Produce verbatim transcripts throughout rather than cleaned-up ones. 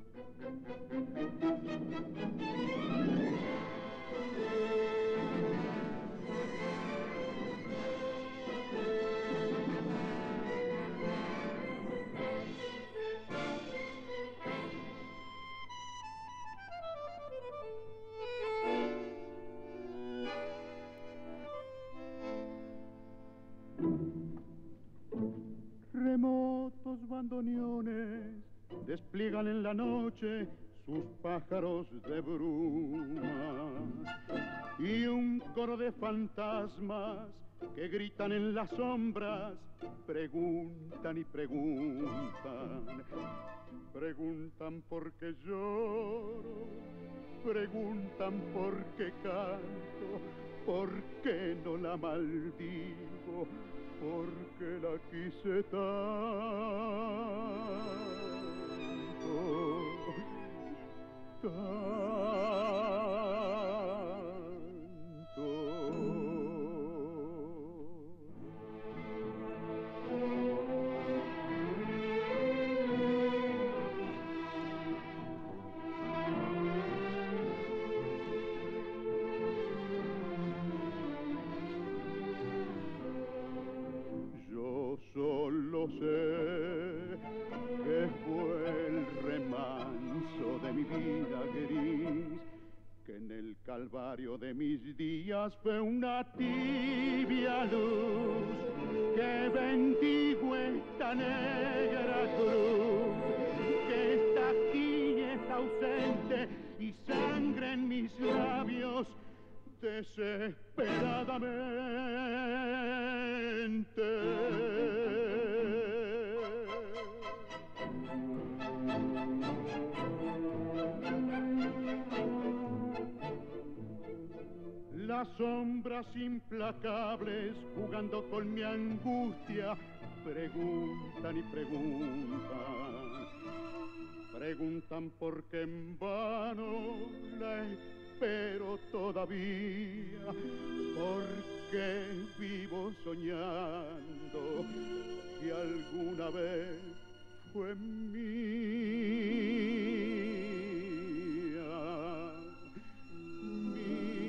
Remotos bandoneones despliegan en la noche sus pájaros de bruma y un coro de fantasmas que gritan en las sombras preguntan y preguntan, preguntan por qué lloro, preguntan por qué canto, por qué no la maldigo, porque la quise tanto, tanto. Solo sé que fue el remanso de mi vida gris, que en el calvario de mis días fue una tibia luz, que bendigo esta negra cruz, que está aquí y está ausente, y sangre en mis labios desesperadamente. Las sombras implacables, jugando con mi angustia, preguntan y preguntan, preguntan por qué en vano la espero todavía, porque vivo soñando que alguna vez fue mía, mía.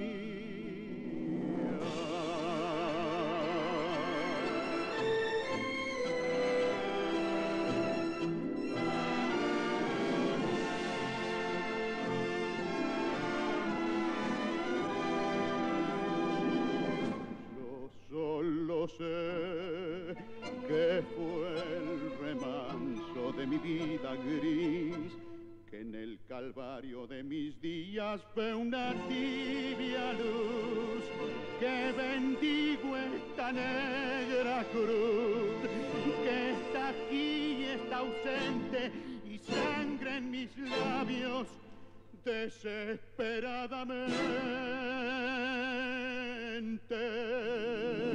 Solo sé que fue el remanso de mi vida gris, que en el calvario de mis días fue una tibia luz, que bendigo esta negra cruz, que está aquí y está ausente, y sangre en mis labios desesperadamente.